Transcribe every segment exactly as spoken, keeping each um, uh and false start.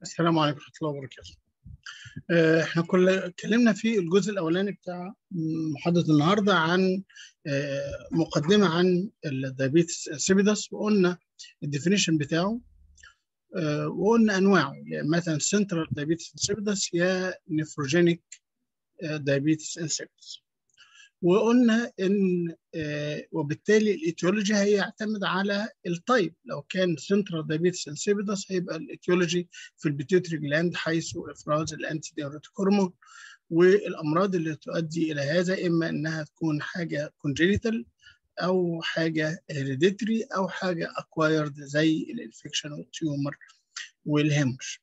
السلام عليكم ورحمة الله وبركاته. آه، احنا كنا اتكلمنا في الجزء الأولاني بتاع محاضرة النهاردة عن آه، مقدمة عن الدايابيتس insipidus، وقلنا الديفينيشن بتاعه، آه، وقلنا أنواعه، يعني مثلا سنترال دايابيتس insipidus يا نيفروجينيك دايابيتس insipidus. وقلنا ان آه وبالتالي الايتيولوجي هيعتمد على التايب. لو كان سنترال دايابيتس انسيبيدس هيبقى الايتيولوجي في البيتيوتري جلاند حيث افراز الانتي دايوريتيك هرمون، والامراض اللي تؤدي الى هذا اما انها تكون حاجه كونجينيتال او حاجه هيريديتري او حاجه اكوايرد زي الانفكشن والتيومر والهيموش.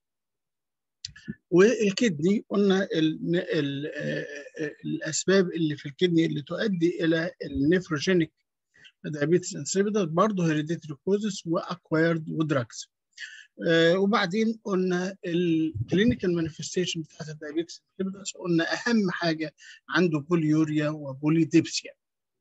والكدني قلنا ال ال الاسباب اللي في الكدني اللي تؤدي الى النيفروجينيك دايابيتس انسيبيدس برضه هيريديتري كوزس واكوايرد ودراجز. آه وبعدين قلنا الكلينيكال مانيفستيشن بتاعت الدايابيتس انسيبيدس، قلنا اهم حاجه عنده بوليوريا وبوليديبسيا.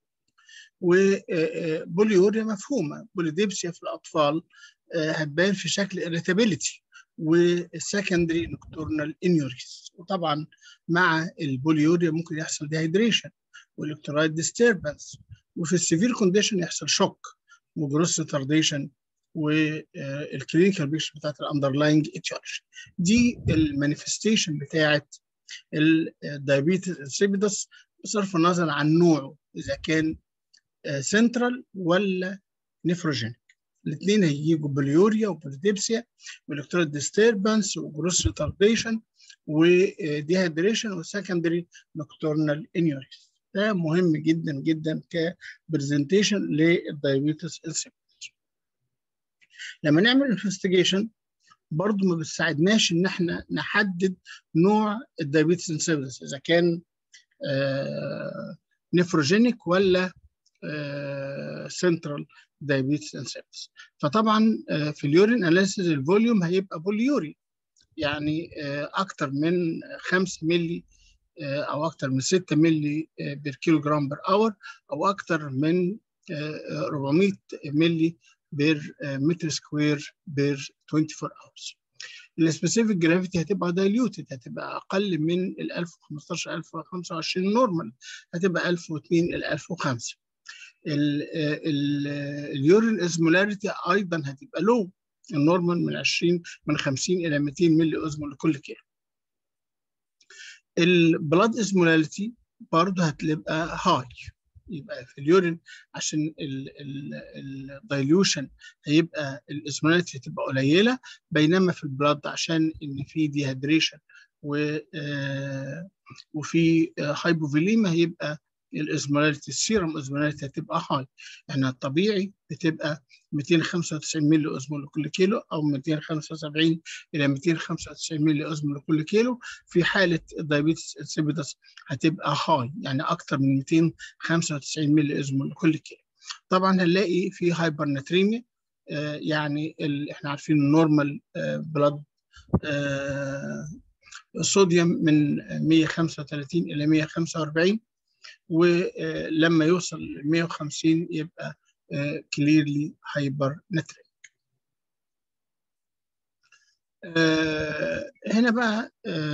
وبوليوريا مفهومه، بوليديبسيا في الاطفال آه هتبان في شكل irritability والسكندري نوكتورنال انيوريس، وطبعا مع البوليوريا ممكن يحصل ديهايدريشن والكترولايت ديستربنس، وفي السيفير كونديشن يحصل شوك وجروس ريتارديشن والكلينيكال بيكشر بتاعت الاندرلاينج ايتيولوجي. دي المانيفستيشن بتاعت الدايابيتس انسيبيدس بصرف النظر عن نوعه، اذا كان سنترال ولا نيفروجينيك. الاثنين هيجيبوا بوليوريا وبوليديبسيا والكترولايت ديستربنس وجروس ريتارديشن وديهايدريشن وسكندري نوكتورنال انيوريس. ده مهم جدا جدا كبرزنتيشن للدايابيتس انسيبيدس. لما نعمل انفستيجيشن برضه ما بتساعدناش ان احنا نحدد نوع الدايابيتس انسيبيدس اذا كان آه نيفروجينيك ولا سنترال دايابيتس انسيبيدس. فطبعا آه في اليورين اناليسيس الفوليوم هيبقى بوليوري، يعني آه اكتر من خمسة مللي آه او اكتر من ستة مللي آه بير كيلو جرام بير اور، او اكتر من آه أربعمية مللي بير متر سكوير بير أربعة وعشرين اورز. السبيسيفيك جرافيتي هتبقى دايليوتد، هتبقى اقل من ال ألف وخمستاشر ألف وخمسة وعشرين نورمال، هتبقى ألف واثنين ل ألف وخمسة. اليورين اسمولاريتي ايضا هتبقى لو، النورمال من عشرين من خمسين الى مئتين مللي اوزمول لكل كيلو. البلاد اسمولاريتي برضه هتبقى هاي، يبقى في اليورين عشان الدايليوشن هيبقى الاسمولاريتي هتبقى قليله، بينما في البلاد عشان ان في ديهيدريشن و وفي هايبوفوليميا هيبقى الاسمولاريتي السيرم اسمولاريتي هتبقى هاي. احنا الطبيعي بتبقى مئتين وخمسة وتسعين مللي اوزمول لكل كيلو او مئتين وخمسة وسبعين الى مئتين وخمسة وتسعين مللي اوزمول لكل كيلو. في حاله الدايابيتس انسيبيدس هتبقى هاي، يعني اكتر من مئتين وخمسة وتسعين مللي اوزمول لكل كيلو. طبعا هنلاقي في هايبرناتريميا، آه يعني احنا عارفين النورمال آه بلاد آه صوديوم من مئة وخمسة وثلاثين الى مئة وخمسة وأربعين، ولما يوصل ل مئة وخمسين يبقى كليرلي هايبر ناتريك. هنا بقى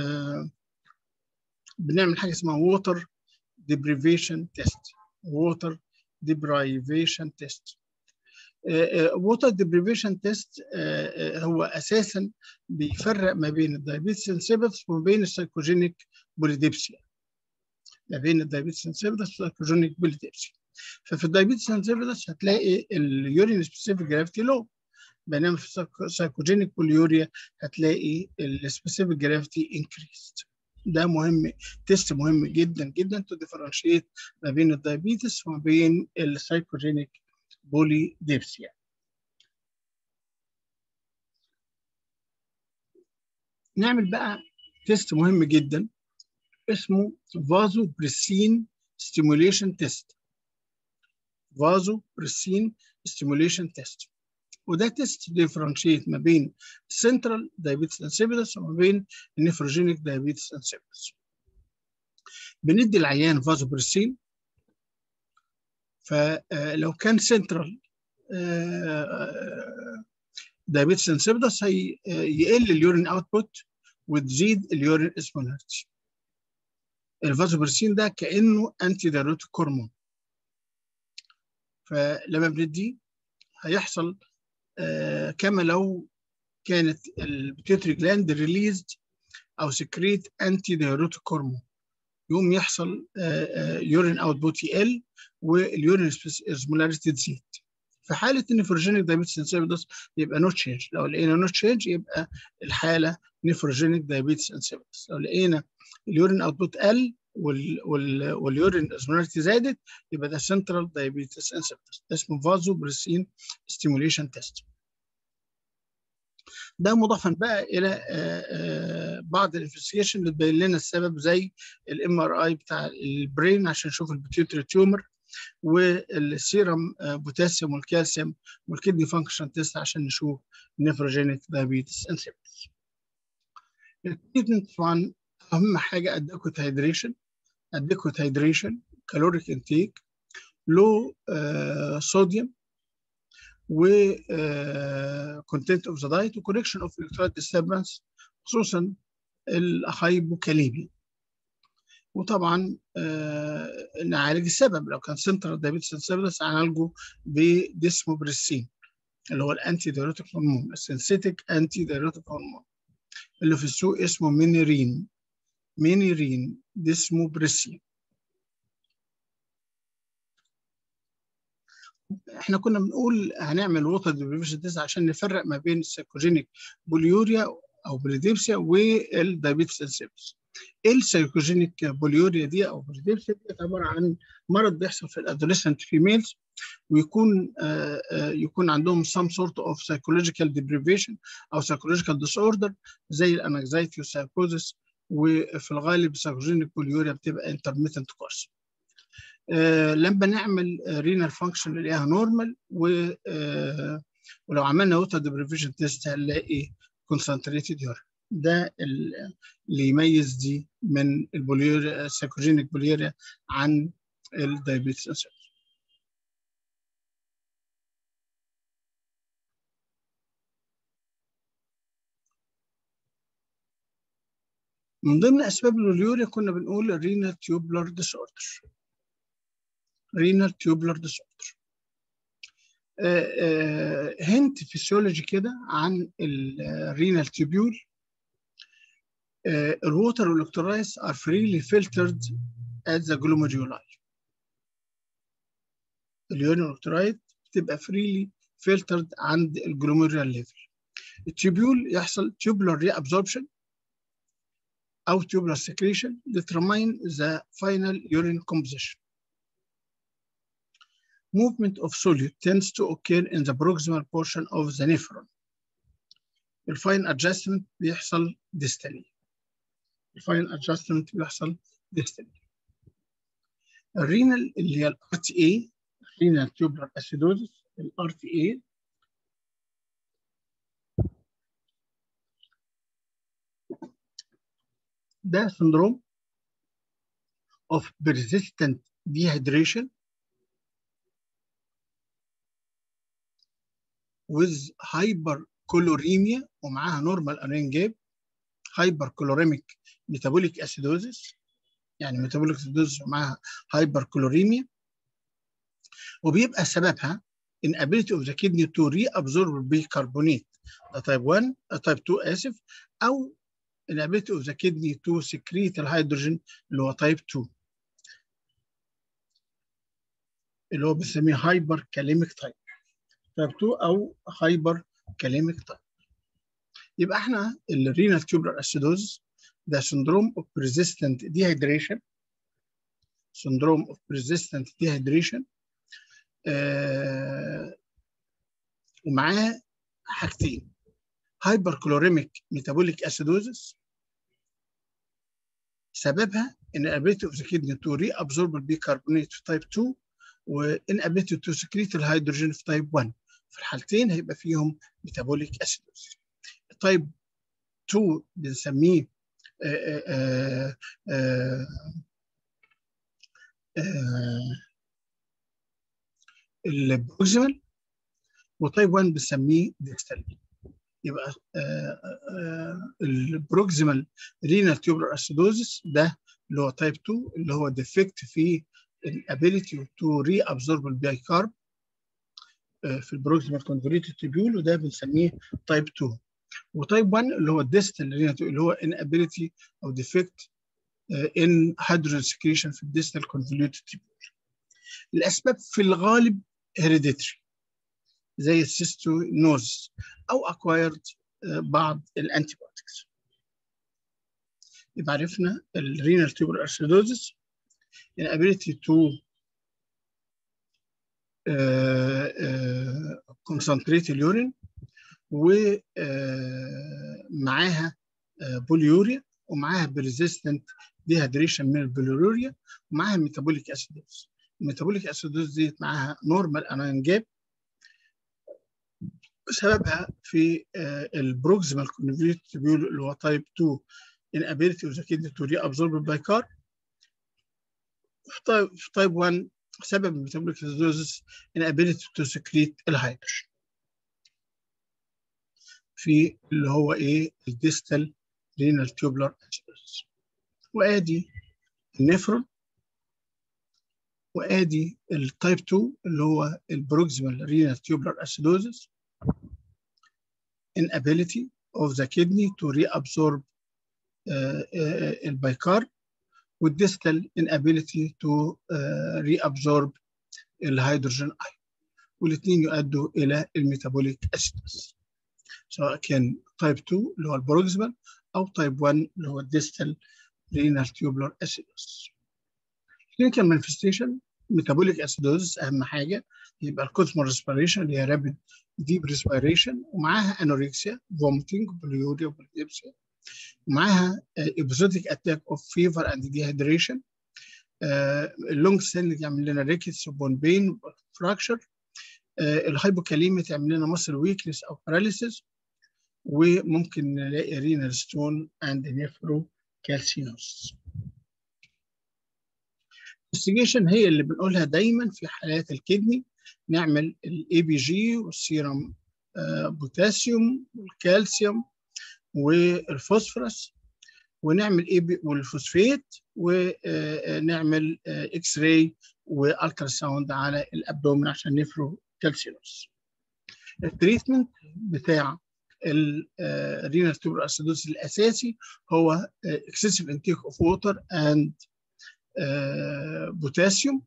بنعمل حاجه اسمها ووتر ديبريفيشن تيست. ووتر ديبريفيشن تيست ووتر ديبريفيشن تيست هو اساسا بيفرق ما بين الدايابيتس انسيبيدس وما بين السايكوجينيك بوليديبسيا، ما بين الدايابيتس انسيبيدس والسايكوجينيك بوليديبسيا. ففي الدايابيتس انسيبيدس هتلاقي اليورين سبيسيفيك جرافيتي لو، بينما في السايكوجينيك بوليوريا هتلاقي السبيسيفيك جرافيتي انكريست. ده مهم، تيست مهم جدا جدا تو ديفرنشيت ما بين الدايابيتس وما بين السايكوجينيك بوليديبسيا. نعمل بقى تيست مهم جدا اسمه فازو بريسين ستيموليشن تيست. فازو بريسين ستيموليشن تيست، وده تيست ديفرنشيت ما بين السنترال دايابيتس انسيبيدس وما بين النيفروجينيك دايابيتس انسيبيدس. بندي العيان فازو بريسين، فلو كان سنترال دايابيتس انسيبيدس هي يقل اليورين اوتبوت وتزيد اليورين اسمولاريتي. الفازوبرسين ده كانه انتي دايوريتيك هرمون، فلما بنديه هيحصل آه كما لو كانت البيتيوتري جلاند ريليزد او سكريت انتي دايوريتيك هرمون، يقوم يحصل يورين اوتبوت يقل واليورين اسمولاريتي تزيد. في حاله نيفروجينيك دايابيتس انسيبيدس يبقى نو تشينج، لو لقينا نو تشينج يبقى الحاله نيفروجينيك دايابيتس انسيبيدس. لو لقينا اليورين اوتبوت قل وال وال واليورين اسمولاريتي زادت يبقى ده سنترال دايابيتس انسيبيدس، ده اسمه فازو بريسين ستيموليشن تيست. ده مضافا بقى الى بعض الانفستيجيشن اللي تبين لنا السبب، زي الام ار اي بتاع البرين عشان نشوف البيتيوتري تيومر، والسيرم بوتاسيوم والكالسيوم، والكدني فانكشن تيست عشان نشوف نيفروجينيك دايابيتس انسيبيدس. التريتمنت طبعا اهم حاجه ادكوت هيدريشن، ادكوت هيدريشن، كالوريك انتيك، لو صوديوم، و كونتنت اوف ذا دايت، وكوركشن اوف الكترولايت ديستربنس خصوصا الهايبوكاليميا. وطبعا آه نعالج السبب، لو كان سنترال دايابيتس انسيبيدس هنعالجه بديسموبريسين اللي هو الانتي دايوريتيك هرمون، السنسيتيك انتي دايوريتيك هرمون اللي في السوق اسمه مينيرين، مينيرين ديسموبريسين. احنا كنا بنقول هنعمل ووتر ديبريفيشن تيست عشان نفرق ما بين السايكوجينيك بوليوريا او بريديبسيا والدايابيتس انسيبيدس. ايه السايكوجينيك بوليوريا دي او بريديبسيا دي؟ عباره عن مرض بيحصل في الادوليسنت فيميلز، ويكون آآ آآ يكون عندهم some sort of psychological deprivation او psychological disorder زي الانكزايتي والسايكوزس، وفي الغالب السايكوجينيك بوليوريا بتبقى intermittent course. آه لما نعمل رينال فانكشن نلاقيها نورمال، ولو عملنا ووتر ديبريفيشن تيست هنلاقي كونسنتريتد يورين. ده اللي يميز دي من البوليوريا السايكوجينيك بوليوريا عن الدايابيتس انسيبيدس. من ضمن اسباب البوليوريا كنا بنقول الرينال تيوبلر ديسوردر، رينال تيوبلر ديسوردر. هنت فيسيولوجي كده عن الرينال تيوبيول. الووتر والالكترولايتس are freely filtered at the glomeruli. اليورين والالكترولايت بتبقى freely filtered عند الجلوميريال ليفل. التيوبيول يحصل tubular reabsorption أو tubular secretion determine the final urine composition. Movement of solute tends to occur in the proximal portion of the nephron. الفاين adjustment بيحصل distally. الفاين adjustment بيحصل distally. الرينال اللي هي الار تي اي، renal tubular acidosis، الار تي اي ده syndrome of persistent dehydration with hyperchloremia ومعاها normal urine gap، hyperchloremic metabolic acidosis، يعني metabolic acidosis ومعاها hyperchloremia، وبيبقى سببها inability of the kidney to reabsorb bicarbonate، ده type واحد، type اتنين آسف، أو inability of the kidney to secrete الهيدروجين اللي هو type اتنين، اللي هو بنسميه hyperkalemic type، type اتنين أو hyperkalemic type. يبقى احنا الرينال تيوبلر اسيدوز ده syndrome of persistent dehydration، syndrome of persistent dehydration آه ومعاه حاجتين، hyperchloremic metabolic acidosis سببها inability of the kidney to reabsorb البيكربونات في type اتنين، و inability to secrete الهيدروجين في type واحد. في الحالتين هيبقى فيهم metabolic acidosis. type اتنين بنسميه آآ آآ آآ البروكسيمال، وتايب واحد بنسميه ديستال. يبقى البروكسيمال رينال تيوبولار اسيدوزس ده اللي هو تايب اتنين، اللي هو ديفكت في الابيليتي تو ري ابزورب البيكارب في البروكسيمال كونفوليوتد تيبيول، وده بنسميه تايب اتنين. وتايب واحد اللي هو الديستال رينال اللي هو inability او ديفكت ان هيدروجين سكريشن في الديستال كونفوليوتد تيبيول. الاسباب في الغالب هيريديتري زي السيستونوز او اكوايرد بعض الانتيبيوتكس. يبقى عرفنا الرينال تيوبولار اسيدوزس inability to concentrate اليورين، ومعاها بوليوريا، ومعاها بريزيستنت ديهيدريشن من البوليوريا، ومعاها ميتابوليك اسيدوز. الميتابوليك اسيدوز دي معاها نورمال انايون جاب، سببها في البروكسيمال كونفوليوتد تيبيول اللي هو تايب اتنين inability of the kidney to reabsorb البيكار. في تايب واحد سبب الميتابوليك اسيدوزس inability to secrete الهيدروجين في اللي هو ايه الديستال رينال تيوبولار اسيدوزس. وادي النفرون، وادي التايب اتنين اللي هو البروكسيمال رينال تيوبولار اسيدوزس inability of the kidney to reabsorb البيكار، والديستال inability to reabsorb الهيدروجين ايون، والاثنين يؤدوا الى الميتابوليك اسيدوز، سواء كان تايب اتنين اللي هو البروكسيمال او تايب واحد اللي هو الديستال رينال تيوبولار اسيدوز. كلينيكال مانيفستيشن ميتابوليك اسيدوز اهم حاجه، يبقى الكوزمول ريسبيريشن اللي هي رابيد ديب ريسبيريشن، ومعاها انوركسيا، فوميتنج، بوليوريا، وبوليبسيا، ومعاها ابيزوديك اتاك اوف فيفر اند ديهيدريشن. اللونج ستاندنج يعمل لنا ريكتس وبون بين فراكشر. الهايبوكاليميا تعمل لنا ماسل ويكنس او باراليسيس، وممكن نلاقي رينال ستون اند نيفرو كالسينوس. الانفستيجيشن هي اللي بنقولها دايما في حالات الكدني، نعمل الاي بي جي والسيرم بوتاسيوم والكالسيوم والفوسفورس، ونعمل اي بي والفوسفيت، ونعمل اكس راي والترا ساوند على الابدومين عشان نفرو كالسينوس. التريتمنت بتاع الرينال تيوبولار اسيدوز الاساسي هو excessive intake of water and بوتاسيوم،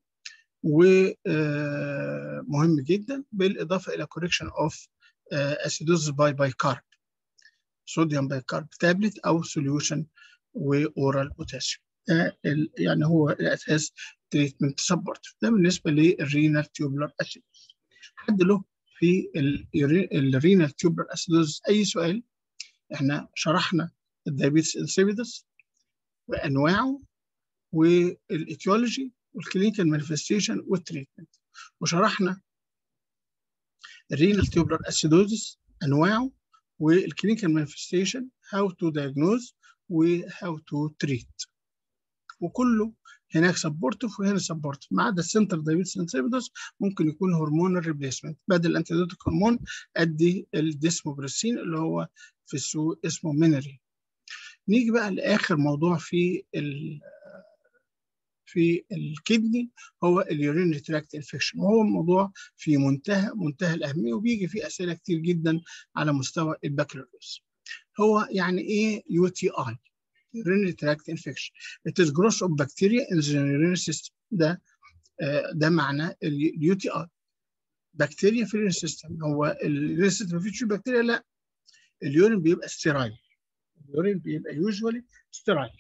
ومهم جدا، بالاضافه الى correction of acidosis by bicarb، صوديوم بايكارب تابلت او سوليوشن واورال بوتاسيوم. ده يعني هو الاساس تريتمنت سبورت. ده بالنسبه للرينال تيوبولار اسيدوز. حد له في الرينال تيوبولار اسيدوز اي سؤال؟ احنا شرحنا الدايابيتس انسيبيدس وانواعه والايتيولوجي والكلينيكال مانيفستيشن والتريتمنت، وشرحنا الرينال تيوبولار اسيدوزس انواعه والكلينيكال مانيفستيشن، هاو تو دايجنوز وهاو تو تريت، وكله هناك سبورتيف وهنا سبورتيف، ما عدا السنتر دايابيتس انسيبيدس ممكن يكون هرمونال ريبليسمنت، بدل الانتيدوتيك هرمون ادي الديسموبريسين اللي هو في السوق اسمه مينري. نيجي بقى لاخر موضوع في ال في الكدني، هو اليورينري تراكت انفكشن، وهو موضوع في منتهى منتهى الاهميه، وبيجي فيه اسئله كتير جدا على مستوى البكالوريوس. هو يعني ايه يو تي اي؟ urinary tract infection. It is growth of bacteria in the urinary system. ده ده معنى اليو تي اي. بكتيريا في اليورين سيستم. هو اليورين سيستم ما فيش بكتيريا؟ لا، اليورين بيبقى ستيرايل. اليورين بيبقى يوجوالي ستيرايل.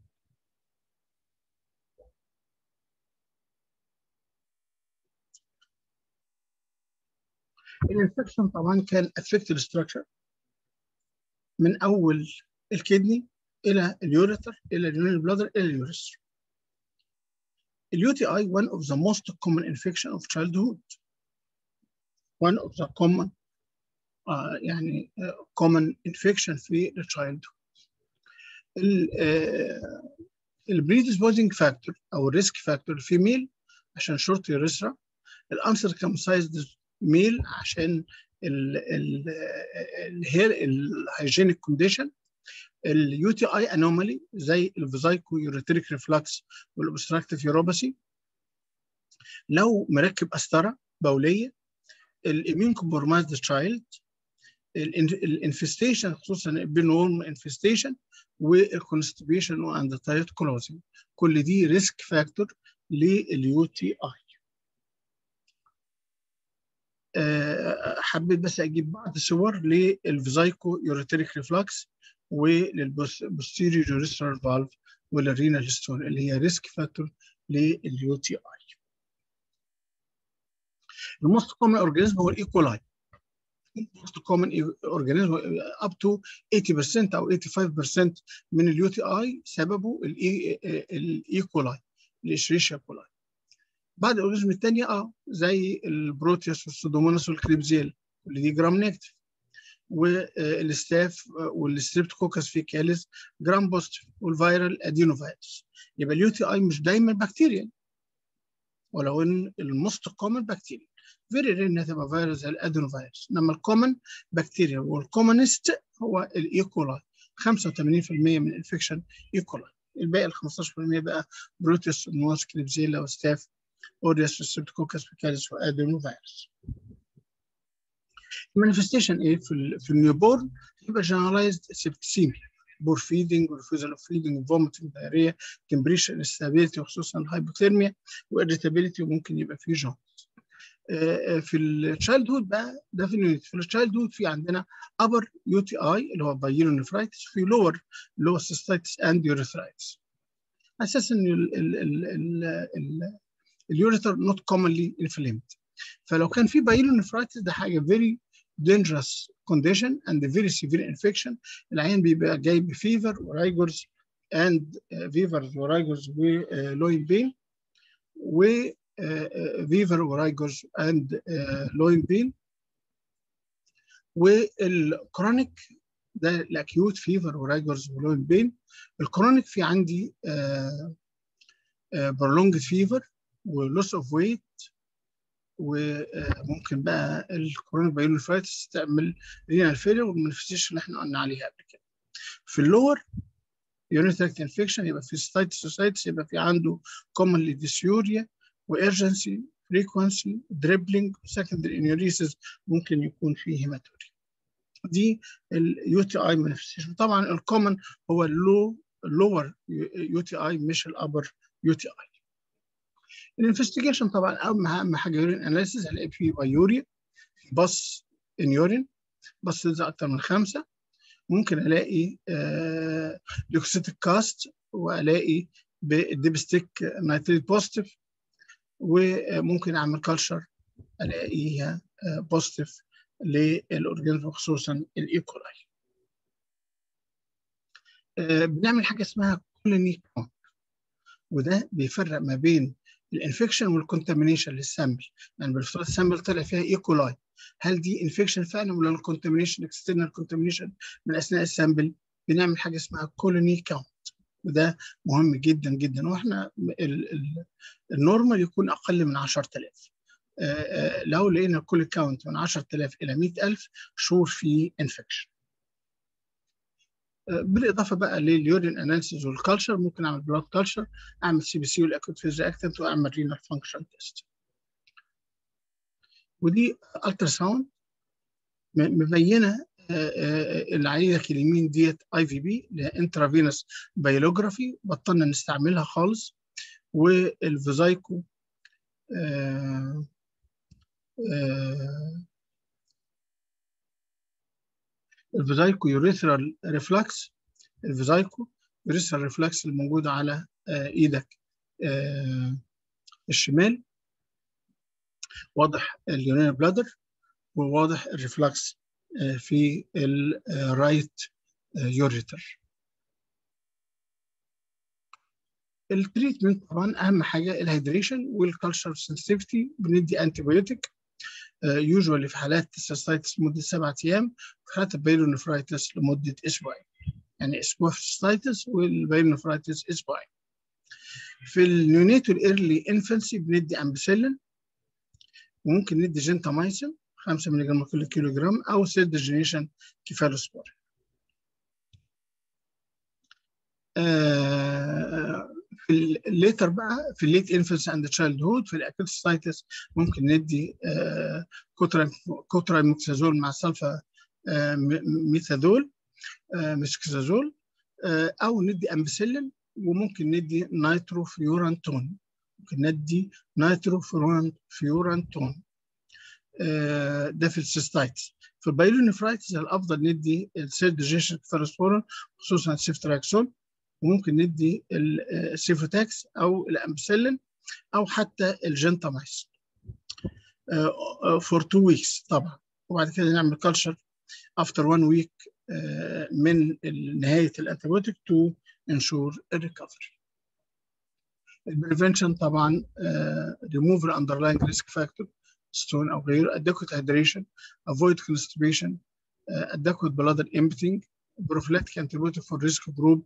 الانفكشن طبعا كان افكتد ستراكشر من اول الكدني الى اليوريتر الى اليورين بلادر الى اليوريثر. اليو تي اي one of the most common infection of childhood. one of the common uh, يعني uh, common infection في الchildhood. البريدisposing فاكتور او الريسك فاكتور الفيميل عشان شورت يوريثرا، الانسركمسايزد ميل عشان الهير الهيجينيك كونديشن، اليو تي اي انومالي زي الفيزايكو يوريتريك ريفلكس والاوبستراكتيف يوروباثي، لو مركب قسطره بوليه، الاميون كومبرومايزد تشايلد، الانفستيشن خصوصا البينورم انفستيشن، والكونستيبيشن واند تايت كلوزنج، كل دي ريسك فاكتور لليو تي اي. حبيت بس اجيب بعض صور للفيزايكو يوريتريك ريفلكس وللبوستيريور يوريثرال فالف والرينال هيستون اللي هي ريسك فاكتور لليو تي اي. الموست كومن اورجانيزم هو الايكولاي. الموست كومن اورجانيزم اب تو ثمانين بالمئة او خمسة وثمانين بالمئة من اليو تي اي سببه الايكولاي، الاشريشيا كولاي. بعض الاورجانيزم الثانيه اه زي البروتيوس والسودوموناس والكريبزيل اللي دي جرام نيجاتيف، والستاف والستريبتوكوكس فيكاليس جرام بوزيتيف، والفيرال ادينوفيروس. يبقى اليو تي اي مش دايما بكتيريا، ولو ان الموست كومن بكتيريا، فيري رير انها تبقى فيروس زي الادينوفيروس، انما الكومن بكتيريا، والكومنست هو الايكولاي. خمسة وثمانين بالمئة من الانفكشن ايكولاي، الباقي ال خمستاشر بالمئة بقى بروتيوس سودوموناس كريبزيلا وستاف اوريوس والستريبتوكوكس فيكاليس وادينوفيروس. المانيفستيشن ايه في في النيوبورن؟ يبقى جنرالايزد سيبتسيميا، بور فيدنج وريفوزال اوف فيدنج، فوميتنج، دايريا، تمبريشر انستابيليتي وخصوصا الهايبوثيرميا واريتابيليتي، وممكن يبقى فيه جونز. في التشايلد هود بقى ده في اليونت، في التشايلد هود في عندنا ابر يو تي اي اللي هو بايلونيفرايتس، في لور اللي هو سيستايتس اند يوريثرايتس. اساسا اليوريثر نوت كومنلي انفليمد، فلو كان في بايلونيفرايتس ده حاجه فيري dangerous condition and very severe infection. العيان بيبقى جاي بفيفر ورايجرز and فيفرز ورايجرز ولوين بين، و فيفر ورايجرز and لوين بين. والكرونيك ده الاكيوت فيفر ورايجرز ولوين بين. الكرونيك في عندي prolonged fever ولوس اوف ويت، وممكن بقى الكورونيك بايلونيفرايتس تعمل رينال فيلير والمانيفستيشن اللي احنا قلنا عليها قبل كده. في اللور يورينري تراكت انفكشن يبقى في ستايتس سوسايتس، يبقى في عنده كومنلي ديسيوريا وارجنسي فريكونسي دريبلينج سكندري انيوريسيس، ممكن يكون فيه هيماتوريا. دي اليو تي اي مانيفستيشن. طبعا الكومن هو اللو اللور يو تي اي مش الابر يو تي اي. الانفستيجيشن طبعا اهم اهم حاجه يورين اناليسيس، هلاقي فيه بايوريا، بص ان يورين، بص ده اكتر من خمسه، ممكن الاقي آه ليوكسيتيك كاست، والاقي بالديبستيك نايتريت بوزيتيف، وممكن اعمل كلشر الاقيها آه بوزيتيف للاورجانيزم خصوصا الايكولاي. آه بنعمل حاجه اسمها كولوني كاونت، وده بيفرق ما بين الانفكشن والكونتامينيشن للسامبل. يعني بالافتراض السامبل طلع فيها ايكولاي، هل دي انفكشن فعلا ولا الكونتامينيشن اكسترنال كونتامينيشن من اثناء السامبل؟ بنعمل حاجه اسمها كولوني كاونت، وده مهم جدا جدا. واحنا النورمال يكون اقل من عشرة آلاف. لو لقينا كل كاونت من عشرة آلاف الى مئة ألف شور في انفكشن. بالاضافه بقى لليورين اناليسيز والكالتشر، ممكن اعمل بلاد كالتشر، اعمل سي بي سي والاكوت فيز رياكتنت، واعمل رينال فانكشن تيست. ودي الترا ساوند مبينه اللي على ايدك اليمين ديت اي في بي انترافينوس بايلوجرافي، بطلنا نستعملها خالص. والفيزايكو آه آه الفيزايكو يوريثرال ريفلكس، الفيزايكو يوريثرال ريفلكس الموجود على آه ايدك آه الشمال، واضح اليورينال بلادر، وواضح الريفلكس آه في الرايت آه يوريتر. التريتمنت طبعا اهم حاجه الهيدريشن والكالتشر سنسيتيفيتي، بندي انتي بايوتيك يوجوالي في حالات السيستايتس لمده سبعة ايام، في حالات البايلونيفرايتس لمده اسبوعين، يعني اسبوع في السيستايتس والبايلونيفرايتس اسبوعين. في النيونيتو الايرلي انفانسي بندي امبسيلين، وممكن ندي جنتامايسين خمسة مللي جرام كل كيلو جرام، أو ثيرد جنريشن كيفالوسبورين. آه في الليتر بقى، في الليت انفنس اند تشايلد هود، في الاكيوتوسايتس ممكن ندي آه كوترايموكسازول مع سلفا آه ميثادول آه ميثوكسازول، آه او ندي امبسيلين، وممكن ندي نيتروفيورانتون، ممكن ندي نيتروفيورانتون آه ده في السيستايتس. في البايلونيفرايتس الافضل ندي الثيرد جنريشن كيفالوسبورين خصوصا السيفتراكسون، وممكن ندي السيفوتاكس او الامبسيلين او حتى الجنتامايسين فور تو ويكس طبعا. وبعد كده نعمل كلشر افتر وان ويك من نهايه الانتيبيوتيك تو انشور الريكفري. البريفنشن طبعا ريموف الاندرلاينج ريسك فاكتور ستون او غيره، adequate hydration, avoid constipation, adequate bladder emptying, prophylactic antibiotic for risk group.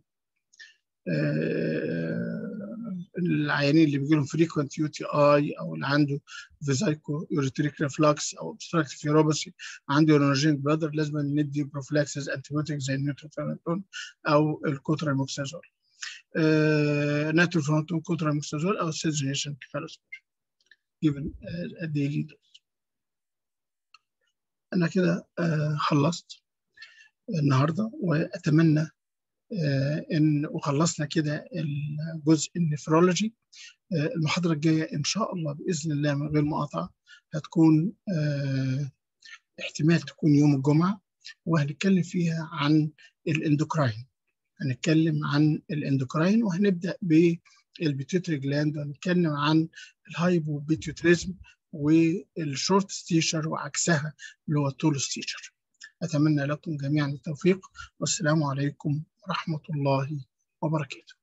العيانين اللي بيجي لهم فريكوينت يو تي اي، او اللي عنده فيزايكو يوريتريك ريفلكس، او obstructive uropathy، عنده يورينوجينيك بلادر، لازم ندي بروفلاكسيس انتيبيوتيك زي النيتروفيرانتون او الكوتراموكسازول، نيتروفيرانتون كوتراموكسازول او الثيرد جنريشن كيفالوسبورين given a daily dose. انا كده خلصت النهارده، واتمنى آه ان وخلصنا كده الجزء النفرولوجي. آه المحاضره الجايه ان شاء الله باذن الله من غير مقاطعه هتكون آه احتمال تكون يوم الجمعه، وهنتكلم فيها عن الاندوكراين. هنتكلم عن الاندوكراين وهنبدا بالبيتيوتري جلاند، وهنتكلم عن الهايبوبيتيوتريزم والشورت ستيشر وعكسها اللي هو التول ستيشر. أتمنى لكم جميعا التوفيق، والسلام عليكم ورحمة الله وبركاته.